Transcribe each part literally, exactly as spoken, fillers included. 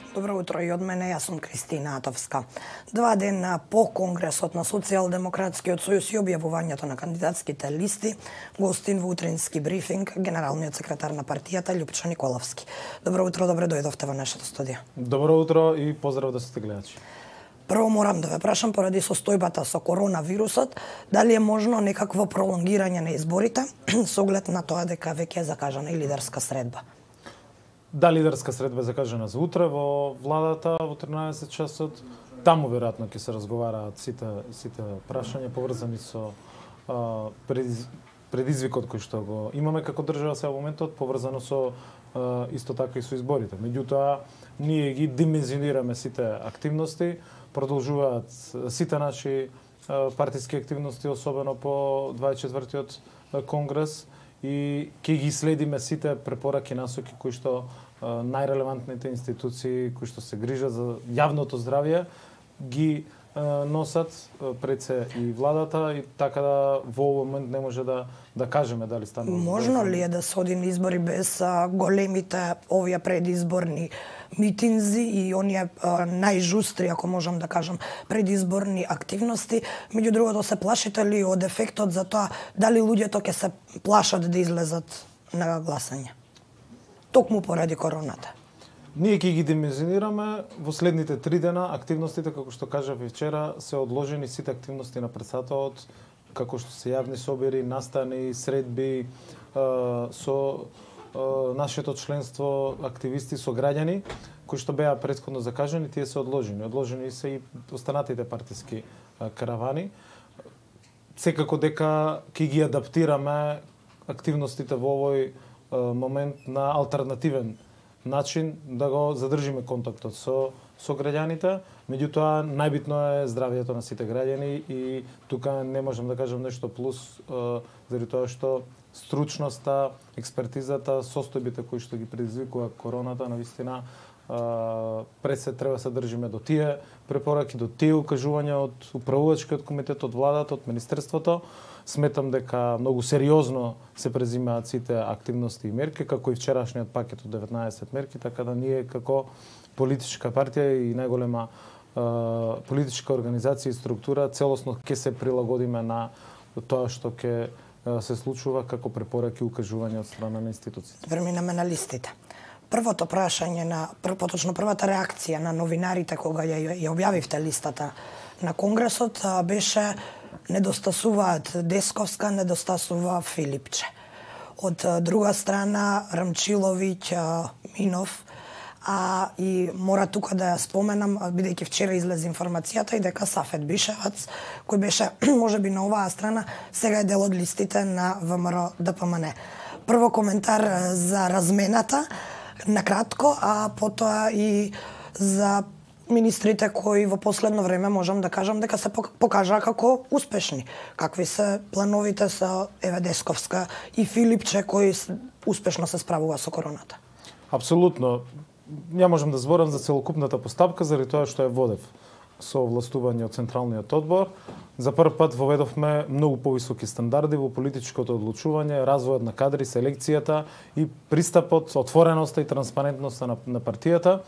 Добро утро и од мене, јас сум Кристина Атовска. Два дена по Конгресот на Социјалдемократскиот сојуз и објавувањето на кандидатските листи, гостин во утрински брифинг генералниот секретар на партијата Љупчо Николовски. Добро утро, добре дојдовте во нашето студио. Добро утро и поздрав да сте гледачи. Прво морам да ве прашам поради состојбата со коронавирусот, дали е можно некакво пролонгирање на изборите со оглед на тоа дека веќе е закажана и лидерска средба? Да, лидерска средба е закажана за утре во владата во тринаесет часот. Таму веројатно ќе се разговараат сите сите прашања поврзани со а, предиз, предизвикот кој што го имаме како држава сега во моментот, поврзано со а, исто така и со изборите. Меѓутоа, ние ги димензионираме сите активности, продолжуваат сите наши а, партиски активности, особено по дваесет и четвртиот конгрес, и ќе ги следиме сите препораки насоки кои што а, најрелевантните институции кои што се грижат за јавното здравје ги а, носат пред се и владата, и така да во овој момент не може да да кажеме дали станува. Можно ли е да се оди на избори без а, големите овие предизборни митинзи и оние а, најжустри, ако можам да кажам, предизборни активности? Меѓу другото, се плашите ли од ефектот за тоа дали луѓето ќе се плашат да излезат на гласање? Токму поради короната. Ние ќе ги димензионираме во следните три дена. Активностите, како што кажав и вчера, се одложени сите активности на председателот, како што се јавни собери, настани, средби а, со а, нашето членство, активисти, со граѓани, кои што беа претходно закажани, тие се одложени. Одложени се и останатите партиски а, каравани. Секако дека ќе ги адаптираме активностите во овој а, момент на алтернативен начин, да го задржиме контактот со со граѓаните. Меѓутоа, најбитно е здравјето на сите граѓани и тука не можам да кажам нешто плюс, заради тоа што стручноста, експертизата, состојбите кои што ги предизвикува короната, навистина, пред се треба да се држиме до тие препораки, до тие укажувања од управувачкиот комитет, од владата, од министерството. Сметам дека многу сериозно се презимаат сите активности и мерки, како и вчерашниот пакет од деветнаесет мерки, така да ние како политичка партија и најголема е, политичка организација и структура целосно ќе се прилагодиме на тоа што ќе се случува како препораки и укажувања од страна на институциите. Преминаме на листите. Првото прашање на поточно првата реакција на новинарите кога ја, ја објавивте листата на Конгресот беше недостасуваат Десковска, недостасува Филипче. Од друга страна Рамчиловиќ, Минов, а и мора тука да ја споменам, бидејќи вчера излезе информацијата и дека Сафет Бишевац, кој беше можеби на оваа страна, сега е дел од листите на ВМРО Д П М Н. Прво коментар за размената, накратко, а потоа и за министрите кои во последно време можам да кажам дека се покажаа како успешни. Какви се плановите со Еве Десковска и Филипче кои успешно се справува со короната? Апсолутно. Ја можам да зборам за целокупната постапка заради тоа што ја водев со овластување од Централниот одбор. За прв пат воведовме многу повисоки стандарди во политичкото одлучување, развојот на кадри, селекцијата и пристапот, отвореноста и транспарентноста на, на партијата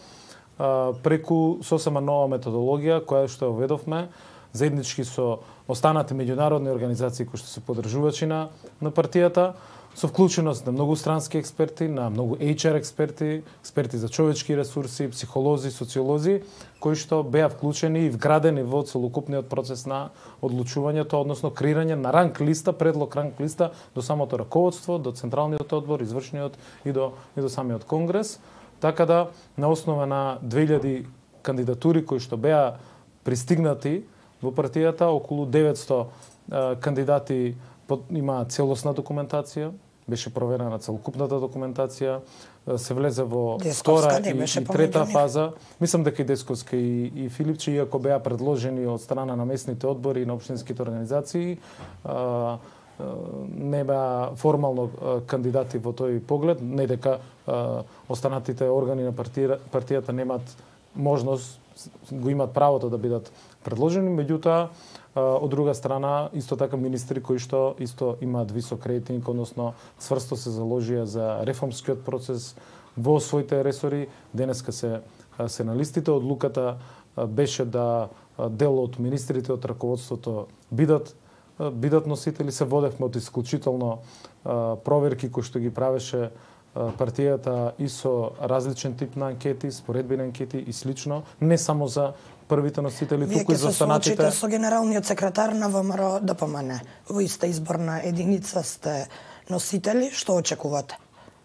а, преку сосема нова методологија која што ја воведовме заеднички со останати меѓународни организации кои што се поддржувачи на, на партијата, со вклученост на многу странски експерти, на многу Ейч Ар експерти, експерти за човечки ресурси, психолози, социолози, кои што беа вклучени и вградени во целокупниот процес на одлучувањето, односно креирање на ранг листа, предлог ранг листа до самото раководство, до Централниот одбор, извршниот и до, и до самиот Конгрес. Така да, на основа на две илјади кандидатури кои што беа пристигнати во партијата, околу деветсто а, кандидати има целосна документација, беше проверена целокупната документација, се влезе во втора и, и трета фаза. Мислам дека и Десковска и, и Филипче, иако беа предложени од страна на местните одбори и на општинските организации, а, а, не беа формално а, кандидати во тој поглед, не дека а, останатите органи на партија, партијата немаат можност, го имаат правото да бидат предложени, меѓутоа од друга страна, исто така министри кои што исто имаат висок рейтинг, односно цврсто се заложија за реформскиот процес во своите ресори, денеска се се на листите. Одлуката беше да дел од министрите од раководството бидат бидат носители. Се водевме од исклучително проверки кои што ги правеше партијата и со различен тип на анкети, споредбени анкети и слично, не само за првите носители, туку и за останатите. Вие ќе се соочите со генералниот секретар на ВМРО Д П М Н. Во иста изборна единица сте носители, што очекувате?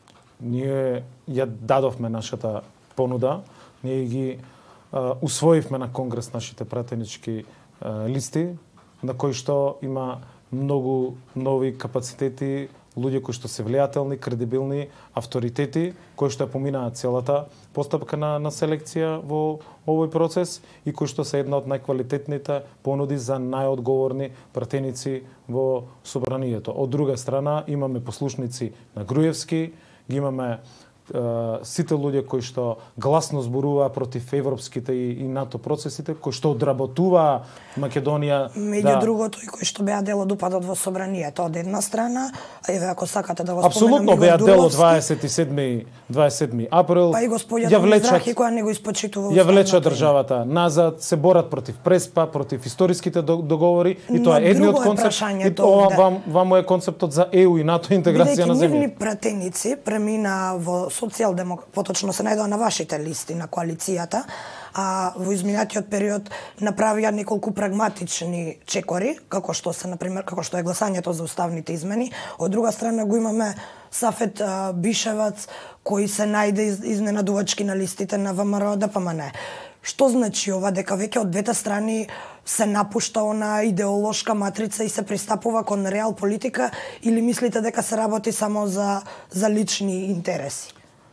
Ние ја дадовме нашата понуда, ние ги а, усвоивме на Конгрес нашите пратенички а, листи, на кои што има многу нови капацитети, луѓе кои што се влијателни, кредибилни, авторитети, кои што ја поминаат целата постапка на, на селекција во овој процес и кои што се една од најквалитетните понуди за најодговорни пратеници во собранието. Од друга страна, имаме послушници на Груевски, ги имаме сите луѓе кои што гласно зборуваа против европските и, и НАТО процесите, кои што одработуваа Македонија. Меѓу да... другото и кои што беа дел од упадот во собранието од една страна, а еве ако сакате да го споменам апсолутно беа дел од дваесет и седми април. Па и господјата Мизрахи која не го испочитува. Ја влечат државата назад, се борат против Преспа, против историските договори и тоа е едниот концепт. И ова вам вам е концептот за Е У и НАТО интеграција на земја. Нивни пратеници премина во социјалдемократ, поточно се најдоа на вашите листи на коалицијата, а во изминатиот период направија неколку прагматични чекори, како што се на пример како што е гласањето за уставните измени. Од друга страна го имаме Сафет а, Бишевац кој се најде из, изненадувачки на листите на ВМРО Д П М Н. Што значи ова, дека веќе од двете страни се напушта она идеолошка матрица и се пристапува кон реал политика, или мислите дека се работи само за за лични интереси?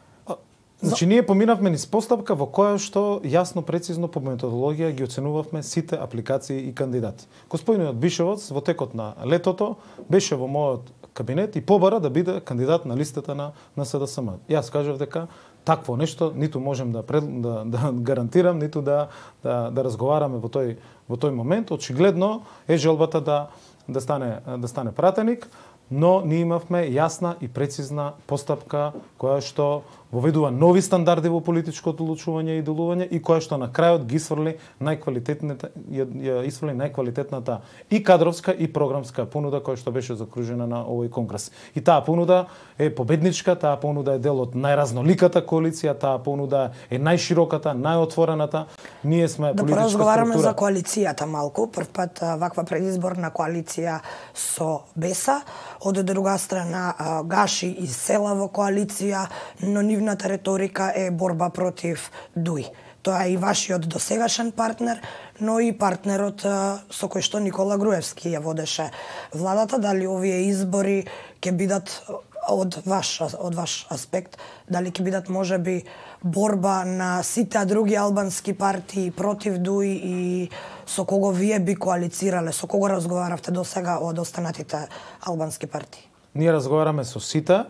Значи, ние поминавме низ постапка во која што јасно, прецизно по методологија ги оценувавме сите апликации и кандидати. Господинот Бишевац во текот на летото беше во мојот кабинет и побара да биде кандидат на листата на, на С Д С М. Јас кажав дека такво нешто ниту можем да, пред, да, да гарантирам, ниту да, да, да разговараме во тој, во тој момент. Очигледно е желбата да, да, стане, да стане пратеник, но ние имавме јасна и прецизна постапка која што воведува нови стандарди во политичкото одлучување и делување и која што на крајот ги сврли најквалитетната ја исфрли најквалитетната и кадровска и програмска понуда која што беше закружена на овој конгрес. И таа понуда е победничка, таа понуда е дел од најразноликата коалиција, таа понуда е најшироката, најотворената. Ние сме да политичка поразговараме структура... за коалицијата малку. Прв пат ваква предизборна коалиција со Беса, од друга страна Гаши и села во коалиција, но нивната реторика е борба против Дуј. Тоа е и вашиот досегашен партнер, но и партнерот со кој што Никола Груевски ја водеше владата. Дали овие избори ќе бидат од ваш од ваш аспект, дали ќе бидат можеби борба на сите други албански партии против Дуј и со кого вие би коалицирале, со кого разговаравте досега од останатите албански партии? Ние разговараме со сите.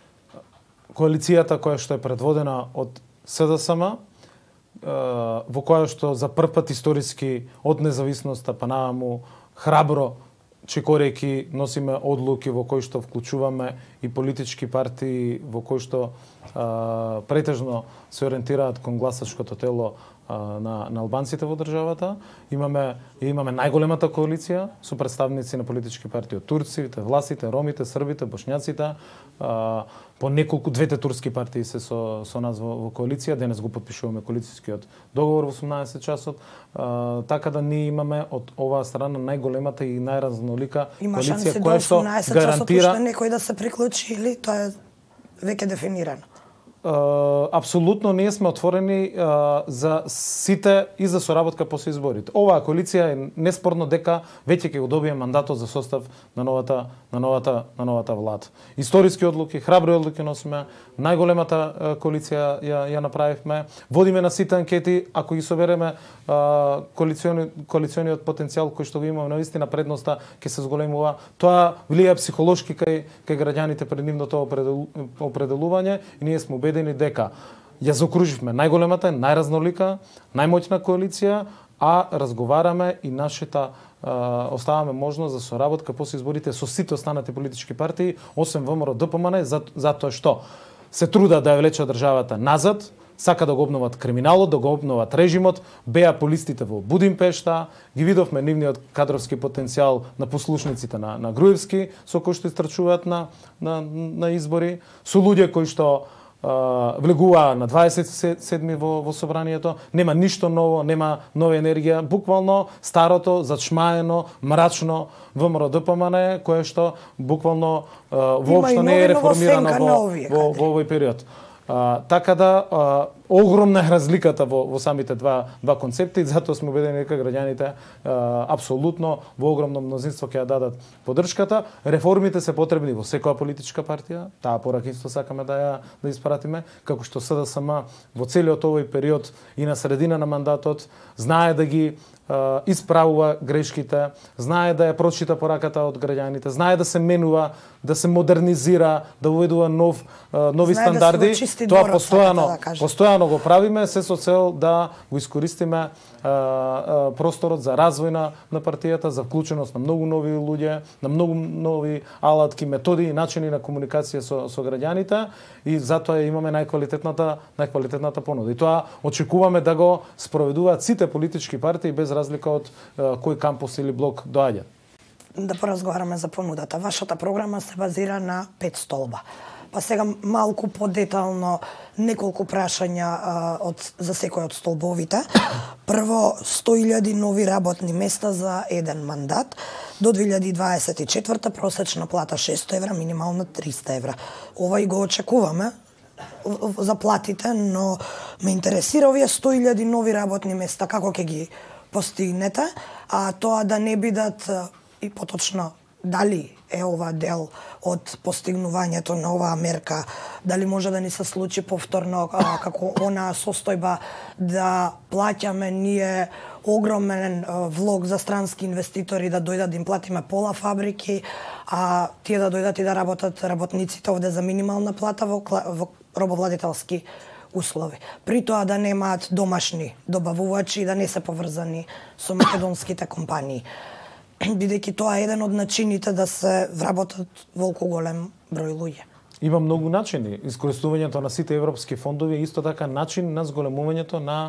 Коалицијата која што е предводена од С Д С М, во која што за прв пат историски од независноста па наваму храбро чекорејќи носиме одлуки во кои што вклучуваме и политички партии во кои што а, претежно се ориентираат кон гласачкото тело а, на, на албанците во државата. Имаме имаме најголемата коалиција со представници на политички партии од турците, власите, ромите, србите, бошњаците. А, по неколку двете турски партии се со со нас во, во коалиција. Денес го потпишуваме коалицијскиот договор во осумнаесет часот. А, така да ние имаме од оваа страна најголемата и најразнолика коалиција која што гарантира некој да се приклучи или тоа е веќе дефинирано? Uh, апсолутно ние сме отворени uh, за сите и за соработка после изборите. Оваа коалиција е неспорно дека веќе ќе го добие мандатот за состав на новата на новата на новата влада. Историски одлуки, храбри одлуки носиме, најголемата uh, коалиција ја, ја направивме. Водиме на сите анкети, ако ги собереме uh, коалициони, коалициониот потенцијал кој што го имаме, навистина предноста ќе се зголемува. Тоа влијае психолошки кај кај граѓаните пред нивното определување и ние сме убедени дека ја заокруживме најголемата, најразнолика, најмоќна коалиција, а разговараме и нашата а, оставаме можност за соработка после изборите со сите останати политички партии, освен ВМРО Д П М Н, за, затоа што се трудат да ја влечат државата назад, сака да го обноват криминалот, да го обноват режимот, беа по листите во Будимпешта, ги видовме нивниот кадровски потенцијал на послушниците на, на Груевски, со кои што истрчуваат на, на, на избори, со луѓе кои што Uh, влегуваа на дваесет и седми во, во собранието, нема ништо ново, нема нова енергија, буквално старото, зачмаено, мрачно ВМРО-ДПМН, кое што буквално uh, воопшто не е реформирано во, во, во овој период. Uh, така да, uh, огромна е разликата во, во самите два, два концепти, затоа сме убедени дека граѓаните uh, апсолутно во огромно мнозинство ќе ја дадат поддршката. Реформите се потребни во секоја политичка партија, таа порака исто сакаме да ја да испратиме, како што СДСМ во целиот овој период и на средина на мандатот знае да ги uh, исправува грешките, знае да ја прочита пораката од граѓаните, знае да се менува, да се модернизира, да уведува нов, uh, нови знае стандарди. Да тоа постојано, да постојано го правиме, се со цел да го искористиме а, а, просторот за развој на, на партијата, за вклученост на многу нови луѓе, на многу нови алатки, методи и начини на комуникација со, со граѓаните и затоа имаме најквалитетната, најквалитетната понуда. И тоа очекуваме да го спроведуваат сите политички партии без разлика од а, кој кампус или блок доаѓа. Да поразговараме за понудата. Вашата програма се базира на пет столба. Па сега малку подетално неколку прашања а, од, за секој од столбовите. Прво, сто илјади нови работни места за еден мандат. До две илјади дваесет и четврта просечна плата шестоста евра, минимална триста евра. Ова и го очекуваме за платите, но ме интересира овие сто илјади нови работни места, како ќе ги постигнете, а тоа да не бидат и поточно дали е ова дел од постигнувањето на оваа мерка, дали може да ни се случи повторно а, како она состојба да плаќаме ние огромен а, влог за странски инвеститори да дојдат да им платиме пола фабрики, а тие да дојдат и да работат работниците овде за минимална плата во, во робовладетелски услови. При тоа да немаат домашни добавувачи и да не се поврзани со македонските компании, бидејќи тоа е еден од начините да се вработат волку голем број луѓе. Има многу начини. Искористувањето на сите европски фондови е исто така начин на зголемувањето на...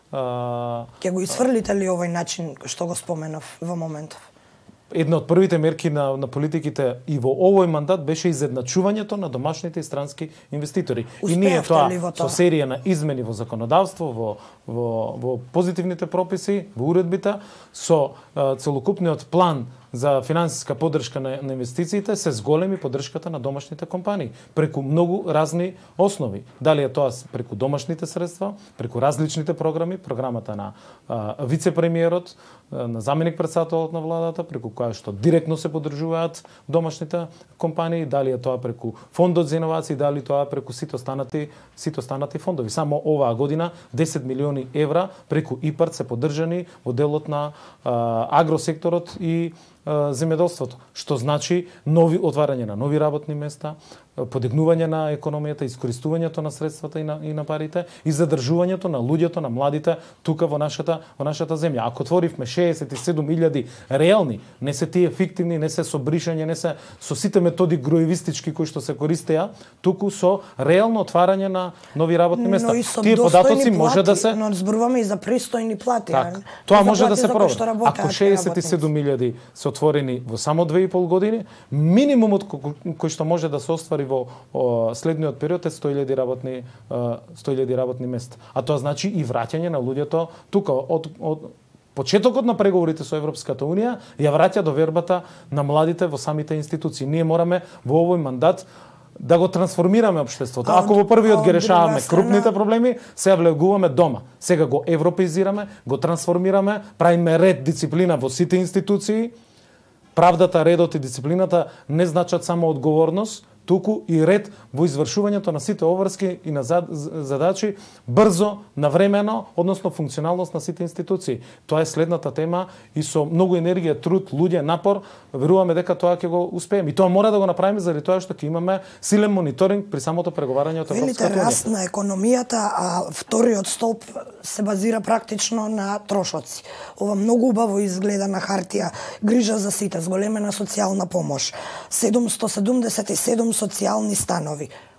А... Ќе го исфрлите ли овој начин што го споменав во моментов? Една од првите мерки на, на политиките и во овој мандат беше изедначувањето на домашните и странски инвеститори. Успеавте и ние тоа, тоа со серија на измени во законодавство, во, во, во позитивните прописи, во уредбите, со а, целокупниот план за финансиска поддршка на, на инвестициите се зголеми поддршката на домашните компании преку многу разни основи. Дали е тоа преку домашните средства, преку различните програми, програмата на а, вице-премиерот, на заменик председателот на владата, преку која што директно се поддржуваат домашните компании, дали е тоа преку фондот за иновации, дали тоа преку сите останати сите останати фондови. Само оваа година десет милиони евра преку ИПАРД се поддржани во делот на а, агросекторот и земјоделството, што значи нови отварање на нови работни места, подигнување на економијата, искористувањето на средствата и на, и на парите и задржувањето на луѓето, на младите тука во нашата во нашата земја. Ако отворивме шеесет и седум илјади реални, не се тие фиктивни, не се со бришање, не се со сите методи гроевистички кои што се користеа, туку со реално отварање на нови работни места. Тие податоци може да се но зборуваме и за пристојни плати. Так, тоа може да се провери. Ако шеесет и седум илјади се отворени во само две и пол години, минимумот кој што може да се оствари во о, следниот период е сто илјади работни сто илјади работни места. А тоа значи и враќање на луѓето тука од од почетокот на преговорите со Европската унија ја враќа довербата на младите во самите институции. Ние мораме во овој мандат да го трансформираме општеството. Ако во првиот ги решаваме крупните проблеми, сега влегуваме дома. Сега го европеизираме, го трансформираме, правиме ред, дисциплина во сите институции. Правдата, редот и дисциплината не значат само одговорност, туку и ред во извршувањето на сите обврски и на задачи брзо, навремено, односно функционалност на сите институции. Тоа е следната тема и со многу енергија, труд, луѓе, напор, веруваме дека тоа ќе го успееме. И тоа мора да го направиме заради тоа што ќе имаме силен мониторинг при самото преговарање од Европската унија. Велите раст на економијата, а вториот столб се базира практично на трошоци. Ова многу убаво изгледа на хартија, грижа за сите, зголемена социјална помош, седумстотини седумдесет и седум социјални станови.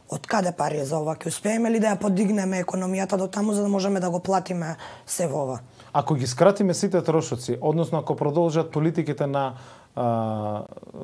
од каде пари за ова? Ќе успееме ли да ја подигнеме економијата до таму за да можеме да го платиме се во ова? Ако ги скратиме сите трошоци, односно ако продолжат политиките на а,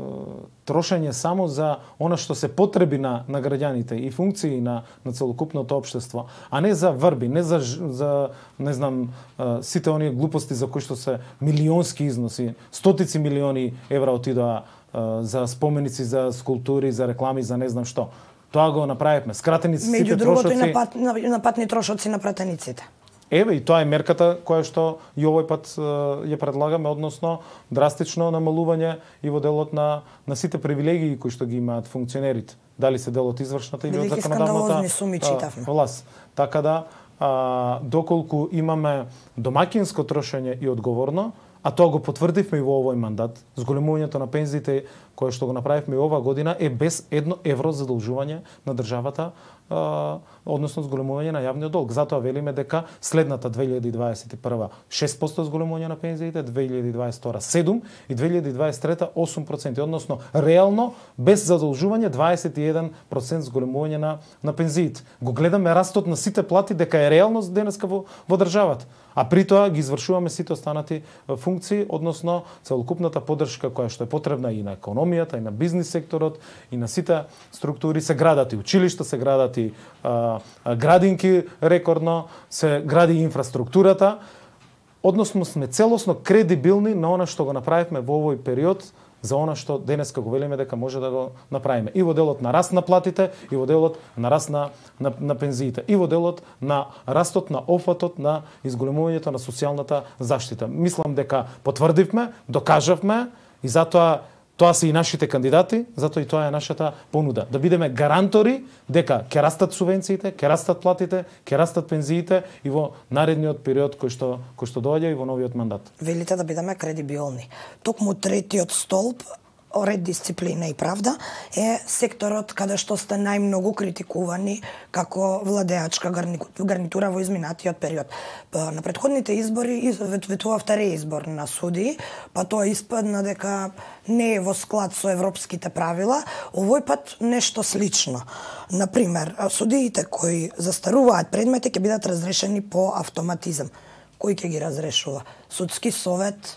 трошење само за она што се потреби на, на граѓаните и функции на, на целокупното општество, а не за врби, не за, за не знам, а, сите оние глупости за кои што се милионски износи, стотици милиони евра отидоа а, за споменици, за скулптури, за реклами, за не знам што. Тоа го направивме. Скратени сите трошоци. Меѓу другото и на, пат, на, на патни трошоци на пратениците. Еве, и тоа е мерката која што и овој пат ја предлагаме, односно драстично намалување и во делот на, на сите привилегии кои што ги имаат функционерите. Дали се дел од извршната или од законодавната суми читавме. власт. Така да, а, доколку имаме домаќинско трошење и одговорно, а тоа го потврдивме и во овој мандат, зголемувањето на пензиите кое што го направивме и оваа година е без едно евро задолжување на државата, а, односно зголемување на јавниот долг. Затоа велиме дека следната две илјади дваесет и прва шест проценти зголемување на пензиите, две илјади дваесет и втора седум и две илјади дваесет и трета осум проценти, односно реално без задолжување дваесет и еден проценти зголемување на на пензиите. Го гледаме растот на сите плати дека е реалност денеска во, во државата. А при тоа ги извршуваме сите останати функции, односно целокупната поддршка која што е потребна и на економијата, и на бизнис секторот, и на сите структури се градат и училишта, се градат и а, градинки рекордно, се гради инфраструктурата. Односно сме целосно кредибилни на она што го направивме во овој период, за она што денеска го велиме дека може да го направиме. И во делот на раст на платите, и во делот на раст на, на, на пензиите, и во делот на растот на офатот на изголемувањето на социјалната заштита. Мислам дека потврдивме, докажавме и затоа тоа се и нашите кандидати, затоа и тоа е нашата понуда. Да бидеме гарантори дека ќе растат субвенциите, ќе растат платите, ќе растат пензиите и во наредниот период кој што кој што доаѓа и во новиот мандат. Велите да бидеме кредибилни. Токму третиот столб, ред, дисциплина и правда, е секторот каде што сте најмногу критикувани како владеачка гарнитура во изминатиот период. На претходните избори ветувавте реизбор на судии, па тоа испадна дека не е во склад со европските правила. Овој пат нешто слично. Например, судиите кои застаруваат предмети ќе бидат разрешени по автоматизам. Кој ќе ги разрешува? Судски совет?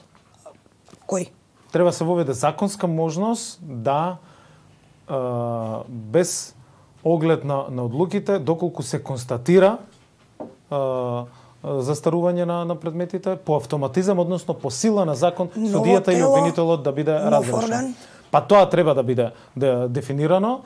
Кој? Треба се воведе законска можност да а, без оглед на, на одлуките, доколку се констатира а, застарување на, на предметите, по автоматизам, односно по сила на закон, судијата или обвинителот да биде разрешен. Па тоа треба да биде да, дефинирано.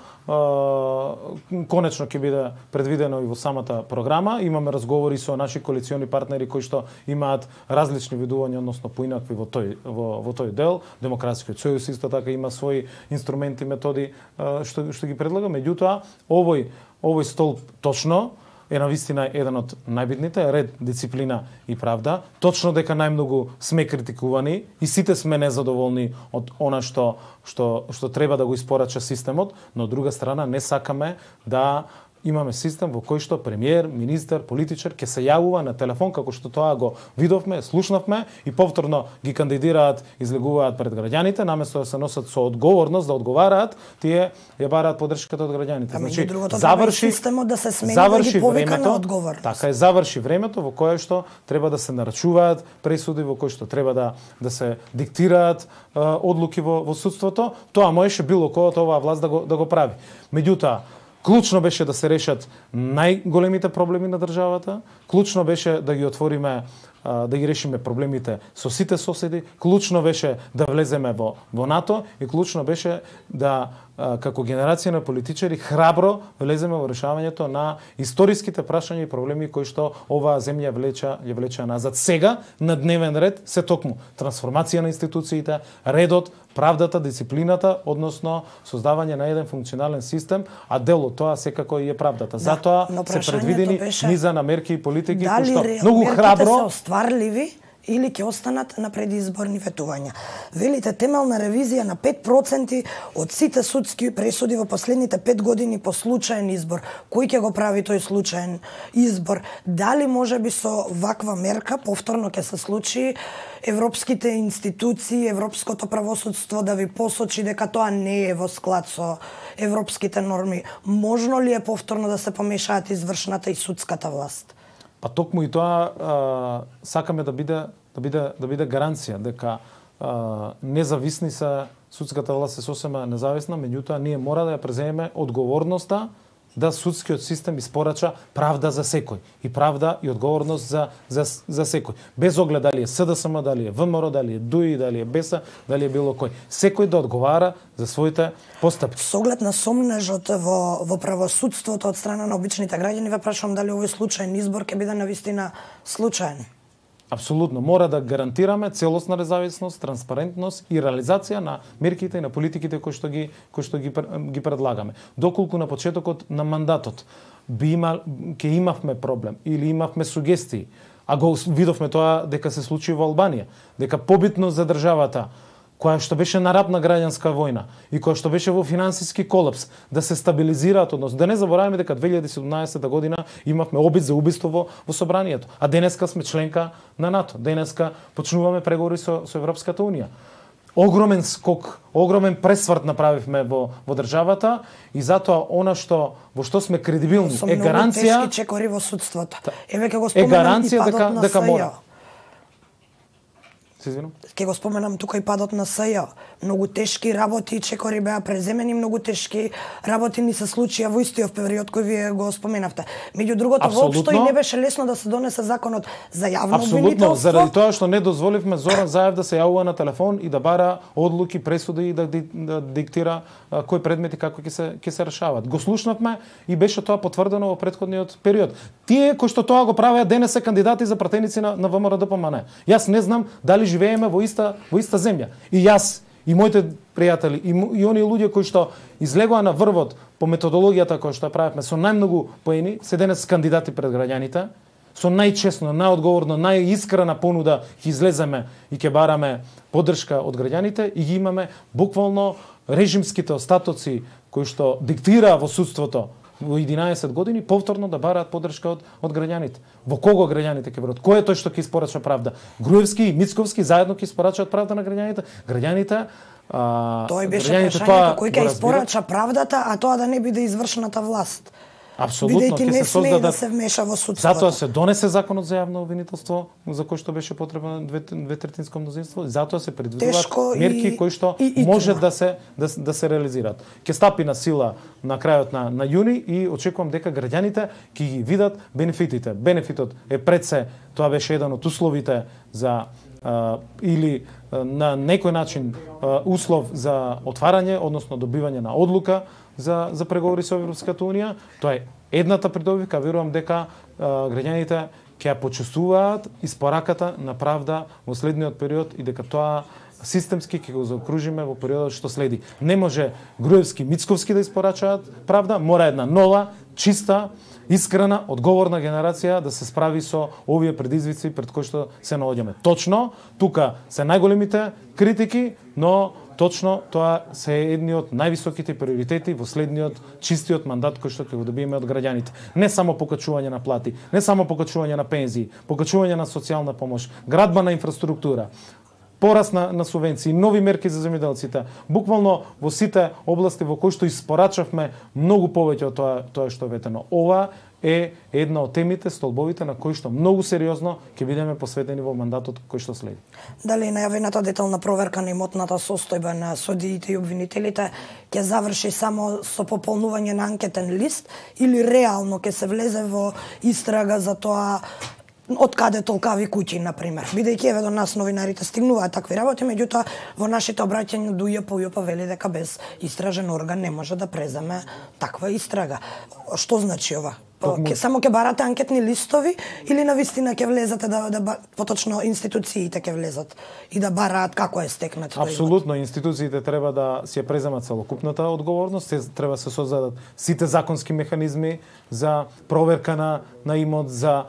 Е, конечно ќе биде предвидено и во самата програма. Имаме разговори со наши коалициони партнери кои што имаат различни видувања, односно поинакви во тој во, во тој дел. Демократскиот сојуз исто така има своји инструменти, методи што што ги предлага. Меѓутоа, овој овој столб точно е навистина еден од најбитните, ред, дисциплина и правда. Точно дека најмногу сме критикувани и сите сме незадоволни од она што што што треба да го испорача системот, но од друга страна не сакаме да имаме систем во кој што премиер, министер, политичар ќе се јавува на телефон како што тоа го видовме, слушнавме и повторно ги кандидираат, излегуваат пред граѓаните, наместо да се носат со одговорност да одговараат, тие ја бараат поддршката од граѓаните. Значи, заврши системот да се смени, заврши да ги повика времето, на одговорност. Така е, заврши времето во кое што треба да се нарачуваат пресуди, во кој што треба да да се диктираат а, одлуки во, во судството. Тоа можеше било кој од оваа власт да го да го прави. Меѓутоа, клучно беше да се решат најголемите проблеми на државата, клучно беше да ги отвориме, да ги решиме проблемите со сите соседи, клучно беше да влеземе во, во НАТО и клучно беше да како генерација на политичари храбро влеземе во решавањето на историските прашања и проблеми кои што оваа земја влеча, ја влеча назад. Сега на дневен ред се токму трансформација на институциите, редот, правдата, дисциплината, односно создавање на еден функционален систем, а дел од тоа секако и е правдата. Да, затоа се предвидени беше, низа на мерки и политики кои што многу храбро се остварливи или ќе останат на предизборни ветувања. Велите темелна ревизија на пет проценти од сите судски пресуди во последните пет години по случаен избор. Кој ќе го прави тој случаен избор? Дали може би со ваква мерка повторно ќе се случи европските институции, европското правосудство да ви посочи дека тоа не е во склад со европските норми? Можно ли е повторно да се помешаат извршната и судската власт? Па токму и тоа а, сакаме да биде да биде да биде гаранција дека а, независни се судската власт е сосема независна, меѓутоа ние мора да ја преземеме одговорноста да судскиот систем испорача правда за секој и правда и одговорност за за за секој. Без оглед дали е СДСМ, дали е ВМРО, дали е ДУИ, дали е БЕСА, дали е било кој. Секој да одговара за своите постапки. Со оглед на сомнежот во во правосудството од страна на обичните граѓани, ве прашувам дали овој случаен избор ќе биде навистина случаен? Апсолутно, мора да гарантираме целосна независност, транспарентност и реализација на мерките и на политиките кои што ги кои што ги ги предлагаме. Доколку на почетокот на мандатот би имал ќе имавме проблем или имавме сугестии, а го видовме тоа дека се случи во Албанија, дека побитно за државата која што беше на раб на граѓанска војна и која што беше во финансиски колапс, да се стабилизираат однос. Да не забораваме дека две илјади и седумнаесета година имавме обид за убиство во, во собранието, а денеска сме членка на НАТО. Денеска почнуваме преговори со, со Европската унија. Огромен скок, огромен пресврт направивме во, во државата и затоа она што во што сме кредибилни е гаранција. Тешки чекори во судството. Еве ќе го е споменам и гаранција падот дека на дека СЈ. мора. Се извинам. Ке го споменам тука и падот на СЈ. Многу тешки работи и чекори беа преземени, многу тешки работи ни се случија во истиот период кој вие го споменавте. Меѓу другото, воопшто и не беше лесно да се донесе законот за јавно обвинителство. Апсолутно, заради тоа што не дозволивме Зоран Заев да се јавува на телефон и да бара одлуки, пресуди и да, да диктира а, кои предмети како ќе се ќе се решаваат. Го слушнавме и беше тоа потврдено во претходниот период. Тие кои што тоа го правеа денес се кандидати за пратеници на, на ВМРО-ДПМН. Јас не знам дали живееме во иста во иста земја. И јас и моите пријатели и, и оние луѓе кои што излегоа на врвот по методологијата која што правевме со најмногу поени, се денес кандидати пред граѓаните, со најчестно, најодговорно, најискрена понуда ќе излеземе и ќе бараме поддршка од граѓаните и ги имаме буквално режимските остатоци кои што диктираа во судството во единаесет години повторно да бараат поддршка од од граѓаните. Во кого граѓаните ќе веруваат? Кој е тој што ќе испорача правда? Груевски и Мицковски заедно ќе испорачаат правда на граѓаните? Граѓаните а, Тој беше прашањето кој ќе испорача правдата, а тоа да не биде извршената власт. Апсолутно, бидејќи ќе не се создадат да се вмеша во судството. Затоа се донесе законот за јавно обвинителство, за кој што беше потребно две, две мнозинство, затоа се предвидуваат мерки кои што и, и може да се да, да се реализираат. Ќе стапи на сила на крајот на на јуни и очекувам дека граѓаните ќе ги видат бенефитите. Бенефитот е пред се, тоа беше еден од условите за а, или а, на некој начин а, услов за отварање, односно добивање на одлука за за преговори со Европската унија. Тоа е едната придобивка, верувам дека а, граѓаните ќе ја почувствуваат испораката на правда во следниот период и дека тоа системски ќе го заокружиме во периодот што следи. Не може Груевски, Мицковски да испорачаат правда, мора една нова, чиста, искрена, одговорна генерација да се справи со овие предизвици пред кои што се наоѓаме. Точно, тука се најголемите критики, но точно тоа се едни од највисоките приоритети во следниот чистиот мандат кој што ќе го добиеме од граѓаните. Не само покачување на плати, не само покачување на пензии, покачување на социјална помош, градба на инфраструктура, пораст на, на субвенции, нови мерки за земјоделците, буквално во сите области во кои што испорачавме многу повеќе од тоа тоа што е ветено. Ова е една од темите, столбовите на кои што многу сериозно ќе бидеме посветени во мандатот кој што следи. Дали најавената детална проверка на имотната состојба на судиите и обвинителите ќе заврши само со пополнување на анкетен лист или реално ќе се влезе во истрага за тоа од каде толкави куќи, например. Бидејќи еве до нас новинарите стигнуваат такви работи, меѓутоа во нашите обраќања до ЈПУ ЈП вели дека без истражен орган не може да преземе таква истрага. Што значи ова? Ке, само ќе барате анкетни листови или навистина ќе влезете да, да поточно институциите ќе влезат и да бараат како е стекнат? Апсолутно, институциите треба да си ја преземат целокупната одговорност, се треба се создадат сите законски механизми за проверка на на имот, за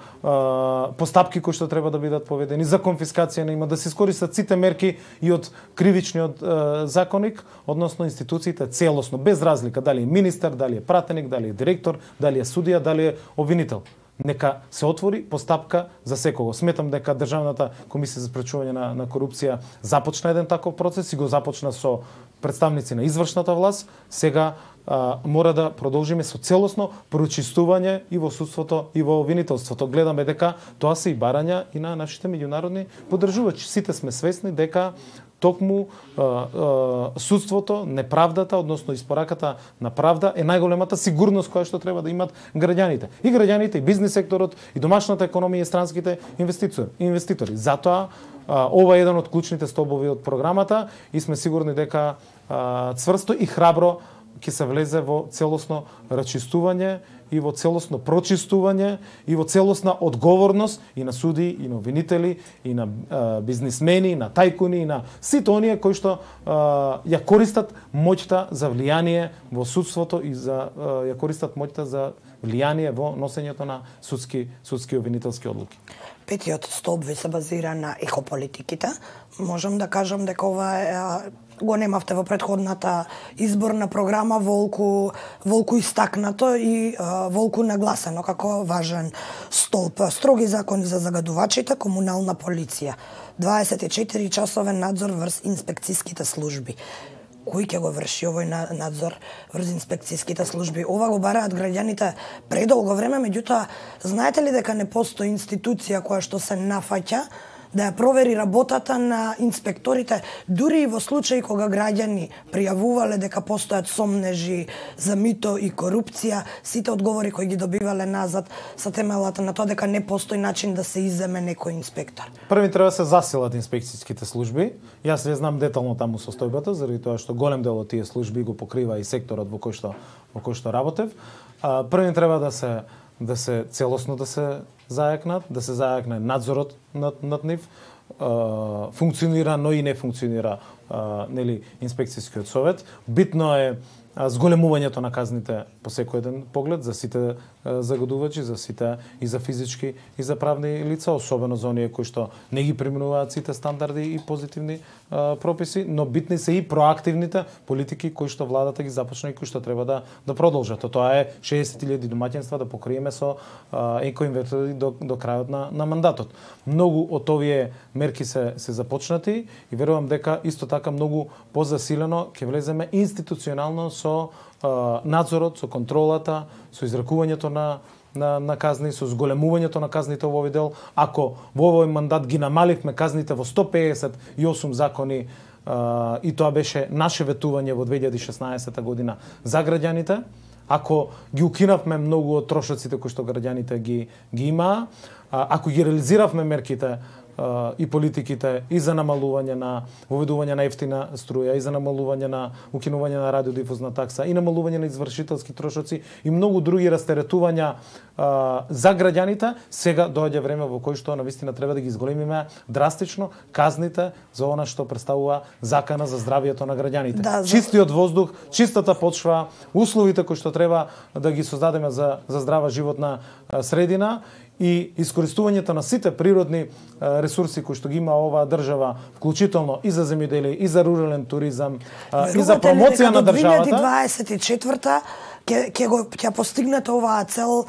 а, постапки кои што треба да бидат поведени, за конфискација на имот, да се искористат сите мерки и од кривичниот а, законник, односно институциите целосно, без разлика дали е министер, дали е пратеник, дали е директор, дали е судија, дали е обвинител. Нека се отвори постапка за секого. Сметам дека Државната комисија за спречување на, на корупција започна еден таков процес и го започна со представници на извршната власт. Сега а, мора да продолжиме со целосно прочистување и во судството и во обвинителството. Гледаме дека тоа се и барања и на нашите меѓународни поддржувачи. Сите сме свесни дека токму а, а, судството, неправдата, односно испораката на правда е најголемата сигурност која што треба да имат граѓаните. И граѓаните, и бизнис секторот, и домашната економија, и странските инвеститори. инвеститори. Затоа а, ова е еден од клучните столбови од програмата и сме сигурни дека а, цврсто и храбро ќе се влезе во целосно рачистување и во целосно прочистување и во целосна одговорност и на суди, и на обвинители, и на а, бизнисмени, и на тајкуни, и на сите оние кои што а, ја користат моќта за влијание во судството и за а, ја користат моќта за влијание во носењето на судски судски обвинителски одлуки. Петиот столб ви се базира на екополитиките. Можам да кажам дека ова е го немавте во претходната изборна програма волку волку истакнато и а, волку нагласено како важен столб. Строги закони за загадувачите, комунална полиција, дваесет и четири часовен надзор врз инспекцијските служби. Кој ќе го врши овој надзор врз инспекцијските служби? Ова го бараат граѓаните предолго време, меѓутоа, знаете ли дека не постои институција која што се нафаќа да ја провери работата на инспекторите, дури и во случаи кога граѓани пријавувале дека постојат сомнежи за мито и корупција, сите одговори кои ги добивале назад са темелата на тоа дека не постои начин да се иземе некој инспектор. Први треба да се засилат инспекцијските служби. Јас не знам детално таму состојбата, заради тоа што голем дел од тие служби го покрива и секторот во кој што во кој што работев. Први треба да се да се целосно да се зајакнат, да се зајакне надзорот над, над нив, а, функционира, но и не функционира а, нели инспекцијскиот совет. Битно е а, зголемувањето на казните по секој еден поглед за сите а, загадувачи, за сите и за физички и за правни лица, особено за оние кои што не ги преминуваат сите стандарди и позитивни а, прописи, но битни се и проактивните политики кои што владата ги започна и кои што треба да да продолжат. Тоа е шеесет илјади домаќинства да покриеме со екоинвертори до до крајот на на мандатот. Многу од овие мерки се се започнати и верувам дека исто така многу позасилено ќе влеземе институционално со а, надзорот, со контролата, со изракувањето на на на казни, со зголемувањето на казните во овој дел. Ако во овој мандат ги намаливме казните во сто пеесет и осум закони а, и тоа беше наше ветување во две илјади и шеснаесета година за граѓаните, ако ги укинавме многу од трошоците кои што граѓаните ги ги имаа, ако ги реализиравме мерките и политиките и за намалување на воведување на ефтина струја, и за намалување на укинување на радиодифузна такса, и намалување на извршителски трошоци и многу други растеретувања а, за граѓаните, сега доаѓа време во кој што навистина треба да ги зголемиме драстично казните за она што представува закана за здравието на граѓаните. Да, за... Чистиот воздух, чистата почва, условите кои што треба да ги создадеме за за здрава животна средина и искористувањето на сите природни ресурси кои што ги има оваа држава, вклучително и за земјоделие, и за рурален туризам, Верувате и за промоција на државата. две илјади дваесет и четврта ќе ќе го ќе постигнете оваа цел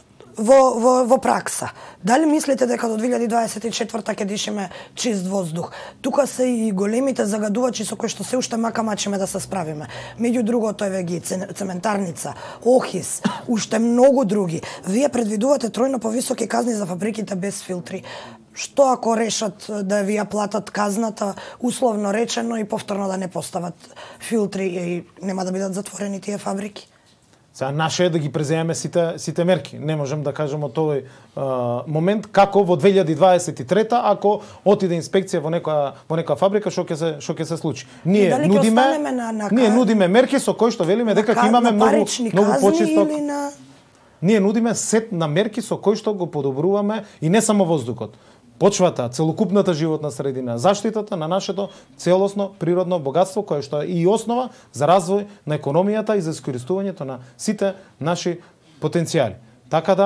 во во во пракса. Дали мислите дека до две илјади дваесет и четврта ќе дишеме чист воздух? Тука се и големите загадувачи со кои што се уште мака мачиме да се справиме. Меѓу другото еве ги цементарница, Охис, уште многу други. Вие предвидувате тројно повисоки казни за фабриките без филтри. Што ако решат да ви ја платат казната, условно речено, и повторно да не постават филтри и нема да бидат затворени тие фабрики? Сега наше е да ги преземеме сите сите мерки. Не можам да кажам од тој а, момент како во две илјади дваесет и трета ако отиде инспекција во некоја во некоја фабрика што ќе се што ќе се случи. Ние нудиме на, на, ние нудиме мерки со кои што велиме дека ќе имаме многу многу почисток. На... Ние нудиме сет на мерки со кои што го подобруваме и не само воздухот. Почвата, целокупната животна средина, заштитата на нашето целосно природно богатство, кое што е и основа за развој на економијата и за искористувањето на сите наши потенцијали. Така да,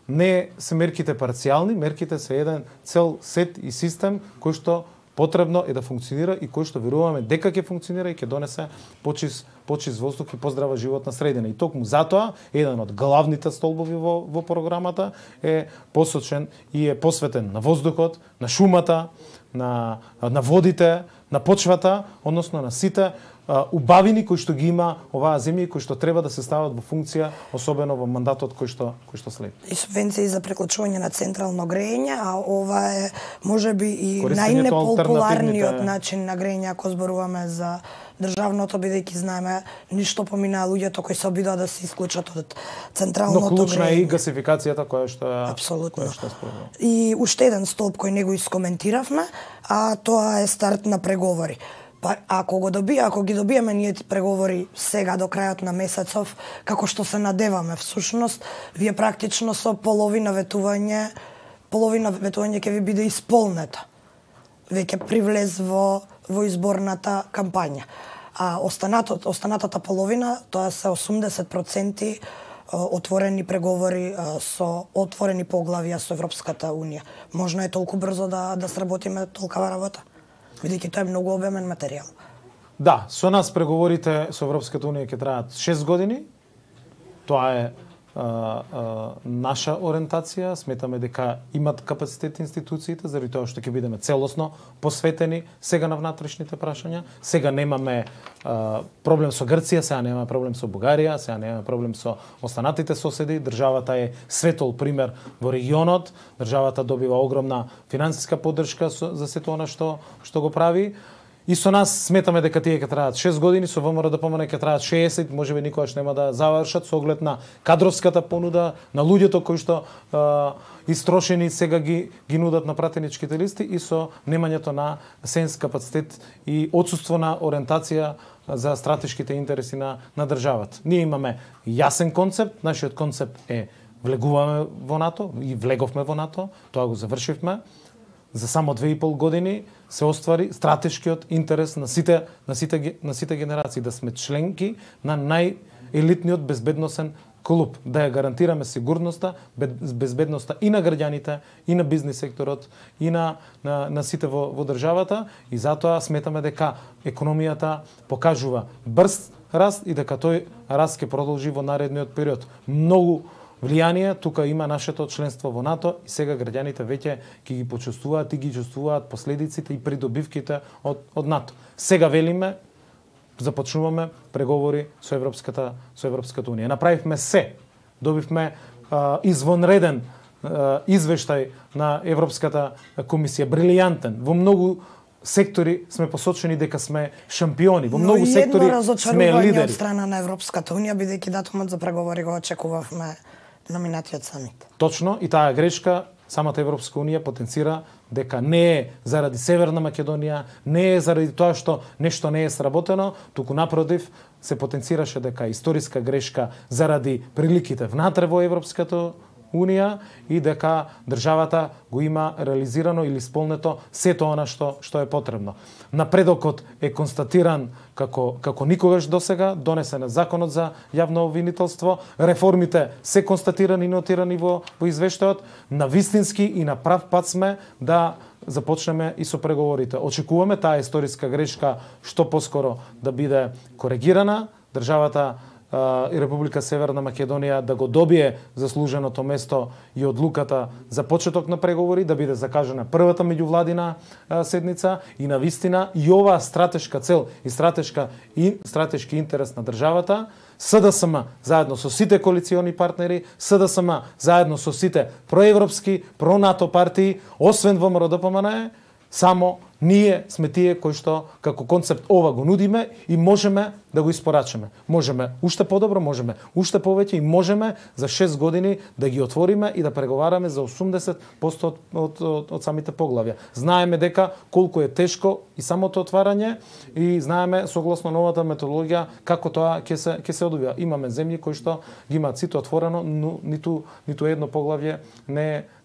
не се мерките парцијални, мерките се еден цел сет и систем кој што потребно е да функционира и кој што веруваме дека ќе функционира и ќе донесе почист почист воздух и поздрава животна средина. И токму затоа еден од главните столбови во во програмата е посочен и е посветен на воздухот, на шумата, на на водите, на почвата, односно на сите а, убавини кои што ги има оваа земја и кои што треба да се стават во функција, особено во мандатот кој што кој што следи. И субвенции за преклучување на централно грејење, а ова е можеби и најнепопуларниот начин на грејење ако зборуваме за државното, бидејќи знаеме ништо поминаа луѓето кои се обидоа да се исклучат од централното грејење. Но клучна е и гасификацијата која што е апсолутно. Која што е спорна. И уште еден столб кој не го искоментиравме, а тоа е старт на преговори. Па ако го доби, ако ги добиеме ние преговори сега до крајот на месецов, како што се надеваме всушност, вие практично со половина ветување, половина ветување ќе ви биде исполнета. Веќе привлез во во изборната кампања. А останатот, останатата половина, тоа се осумдесет проценти отворени преговори со отворени поглавија со Европската унија. Можно е толку брзо да да сработиме толкава работа, бидејќи тоа е многу обемен материјал. Да, со нас преговорите со Европската унија ќе траат шест години. Тоа е а, а, наша ориентација. Сметаме дека имат капацитет институциите, заради тоа што ќе бидеме целосно посветени сега на внатрешните прашања. Сега немаме а, проблем со Грција, сега немаме проблем со Бугарија, сега немаме проблем со останатите соседи. Државата е светол пример во регионот. Државата добива огромна финансиска поддршка за сето она што што го прави. И со нас сметаме дека тие ќе траат шест години, со ВМРО-ДПМН ќе траат шеесет, можеби никогаш нема да завршат со оглед на кадровската понуда, на луѓето кои што а, истрошени сега ги ги нудат на пратеничките листи и со немањето на сенс капацитет и отсуство на ориентација за стратешките интереси на на државата. Ние имаме јасен концепт, нашиот концепт е влегуваме во НАТО и влеговме во НАТО, тоа го завршивме. За само две и пол години се оствари стратешкиот интерес на сите на сите на сите генерации да сме членки на најелитниот безбедносен клуб, да ја гарантираме сигурноста, безбедноста и на граѓаните, и на бизнис секторот, и на на, на сите во, во државата, и затоа сметаме дека економијата покажува брз раст и дека тој раст ќе продолжи во наредниот период. Многу влијание тука има нашето членство во НАТО и сега граѓаните веќе ќе ги почувствуваат и ги чувствуваат последиците и придобивките од од НАТО. Сега велиме започнуваме преговори со Европската со Европската унија. Направивме се. Добивме а, извонреден а, извештај на Европската комисија, брилијантен. Во многу сектори сме посочени дека сме шампиони. Во многу сектори сме лидери. Од страна на Европската унија, бидејќи датумот за преговори го очекувавме номинатиот самит. Точно, и таа грешка самата Европска унија потенцира дека не е заради Северна Македонија, не е заради тоа што нешто не е сработено, туку напротив се потенцираше дека историска грешка заради приликите внатре во Европската унија и дека државата го има реализирано или исполнето сето она што што е потребно. Напредокот е констатиран како како никогаш досега, донесен е законот за јавно обвинителство, реформите се констатирани и нотирани во во извештајот, на вистински и на прав пат сме да започнеме и со преговорите. Очекуваме таа историска грешка што поскоро да биде коригирана, државата и Република Северна Македонија да го добие заслуженото место и одлуката за почеток на преговори, да биде закажана првата меѓувладина седница и на вистина и оваа стратешка цел и стратешка и стратешки интерес на државата, СДСМ заедно со сите коалициони партнери, СДСМ заедно со сите проевропски, про-НАТО партии, освен ВМРО-ДПМН, само ние сме тие кои што како концепт ова го нудиме и можеме да го испорачаме. Можеме уште подобро, можеме уште повеќе и можеме за шест години да ги отвориме и да преговараме за осумдесет проценти од, од, од, од самите поглавја. Знаеме дека колку е тешко и самото отварање и знаеме согласно новата методологија како тоа ќе се ќе се одвија. Имаме земји кои што ги имаат сите отворено, но ниту ниту едно поглавје не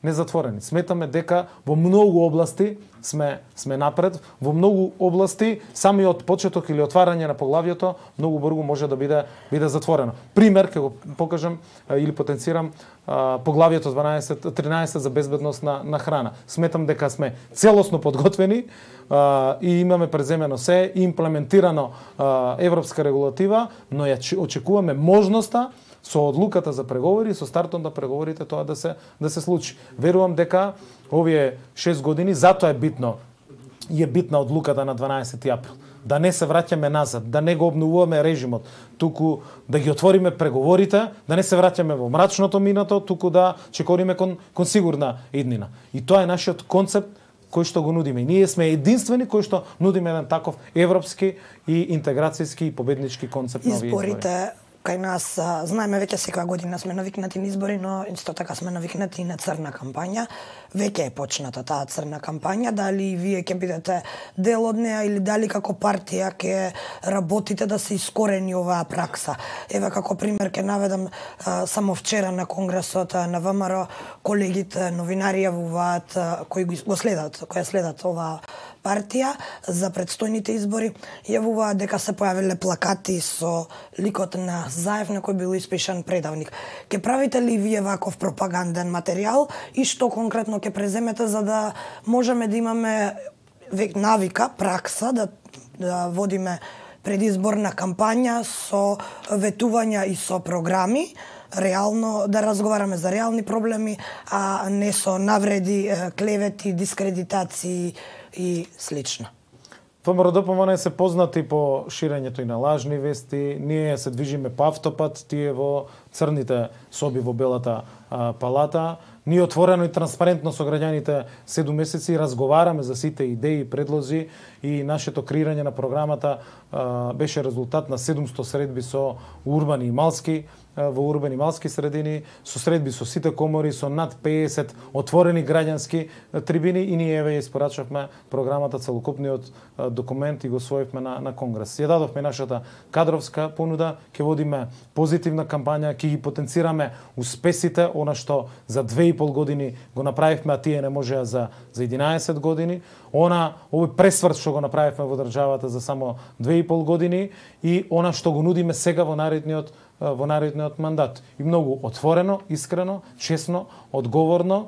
незатворени. Сметаме дека во многу области сме сме напред, во многу области самиот почеток или отварање на поглавјето многу брзо може да биде биде затворено. Пример ќе го покажам или потенцирам поглавјето дванаесет тринаесет за безбедност на на храна. Сметам дека сме целосно подготвени а, и имаме преземено се и имплементирано а, европска регулатива, но ја очекуваме можноста со одлуката за преговори и со стартот на преговорите тоа да се да се случи. Верувам дека овие шест години затоа е битно и е битна одлуката на дванаесети април. Да не се враќаме назад, да не го обновуваме режимот, туку да ги отвориме преговорите, да не се враќаме во мрачното минато, туку да чекориме кон, кон сигурна иднина. И тоа е нашиот концепт кој што го нудиме. И ние сме единствени кои што нудиме еден таков европски и интеграцијски и победнички концепт на овие избори. Изборите кај нас, знаеме веќе секоја година сме навикнати на избори, но исто така сме навикнати и на црна кампања. Веќе е почната таа црна кампања, дали вие ќе бидете дел од неа или дали како партија ќе работите да се искорени оваа пракса. Еве како пример ќе наведам само вчера на конгресот на ВМРО колегите новинари јавуваат кои го следат, кои следат оваа партија за предстојните избори, јавуваат дека се појавиле плакати со ликот на Заев на кој бил испишан предавник. Ке правите ли вие ваков пропаганден материјал и што конкретно ќе преземете за да можеме да имаме навика, пракса да, да водиме предизборна кампања со ветувања и со програми, реално да разговараме за реални проблеми, а не со навреди, клевети, дискредитации и слично. ВМРО-ДПМН се познати по ширењето и на лажни вести. Ние се движиме по автопат, тие во црните соби во Белата а, палата. Ние отворено и транспарентно со граѓаните седум месеци разговараме за сите идеи и предлози и нашето креирање на програмата а, беше резултат на седумсто средби со урбани и малски во урбани малски средини, со средби со сите комори, со над пеесет отворени граѓански трибини и ние еве ја испорачавме програмата, целокупниот документ и го освоивме на, на Конгрес. Ја дадовме нашата кадровска понуда, ќе водиме позитивна кампања, ќе ги потенцираме успесите, она што за две и пол години го направивме, а тие не можеа за, за единаесет години. Она, овој пресврт што го направивме во државата за само две и пол години и она што го нудиме сега во наредниот во наредниот мандат. И многу отворено, искрено, честно, одговорно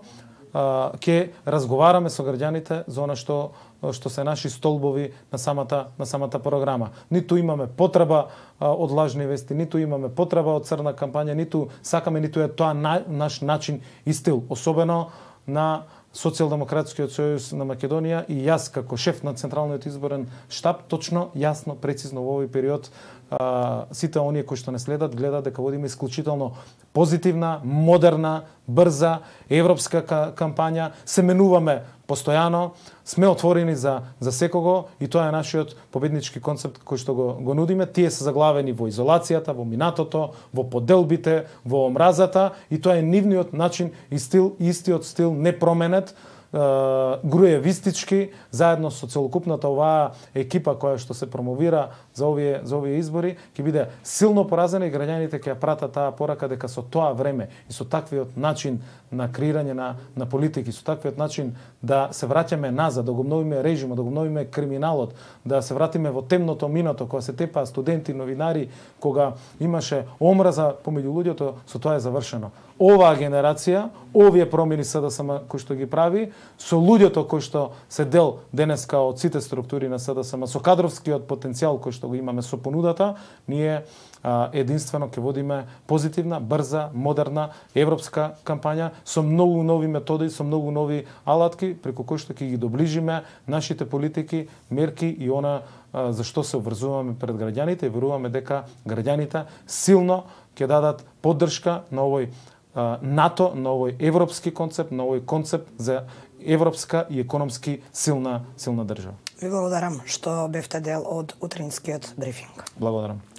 ќе разговараме со граѓаните за она што што се наши столбови на самата на самата програма. Ниту имаме потреба од лажни вести, ниту имаме потреба од црна кампања, ниту сакаме, ниту е тоа на, наш начин и стил, особено на Социјалдемократскиот сојуз на Македонија и јас како шеф на Централниот изборен штаб точно, јасно, прецизно во овој период а, сите оние кои што не следат гледаат дека водиме исклучително позитивна, модерна, брза европска кампања, се менуваме постојано, сме отворени за за секого и тоа е нашиот победнички концепт кој што го, го нудиме. Тие се заглавени во изолацијата, во минатото, во поделбите, во омразата и тоа е нивниот начин и стил, истиот стил непроменет, груевистички, заедно со целокупната оваа екипа која што се промовира за овие за овие избори, ќе биде силно поразена и граѓаните ќе ја пратат таа порака дека со тоа време и со таквиот начин на креирање на на политики, со таквиот начин да се враќаме назад, да го обновиме режимот, да го обновиме криминалот, да се вратиме во темното минато кога се тепаа студенти, новинари, кога имаше омраза помеѓу луѓето, со тоа е завршено. Оваа генерација, овие промени СДСМ кои што ги прави, со луѓето кои што се дел денеска од сите структури на СДСМ, со кадровскиот потенцијал кој што го имаме со понудата, ние а, единствено ќе водиме позитивна, брза, модерна европска кампања со многу нови методи, со многу нови алатки, преку кои што ќе ги доближиме нашите политики, мерки и она а, за што се обврзуваме пред граѓаните и веруваме дека граѓаните силно ќе дадат поддршка на овој НАТО, на овој европски концепт, на овој концепт за европска и економски силна силна држава. Ви благодарам што бевте дел од утринскиот брифинг. Благодарам.